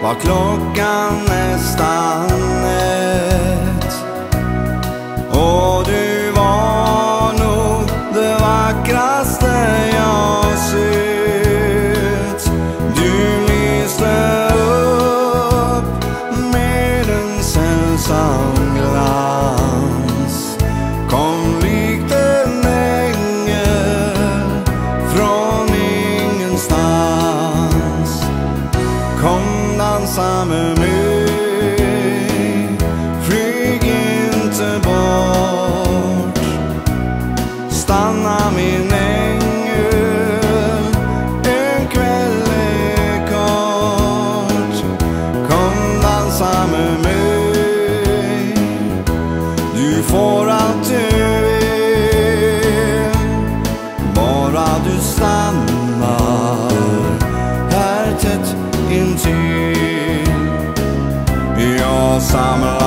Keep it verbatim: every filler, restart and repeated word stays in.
var klockan nästan ett. Och du var nog det vackraste jag sett. Du lyste upp med en sällsam glans. Kom likt en ängel från ingenstans. Kom dansa med mig, flyg inte bort. Stanna min ängel, en kväll är kort. Kom dansa med mig, du får allt du vill, bara du stannar här tätt intill. Jag samlar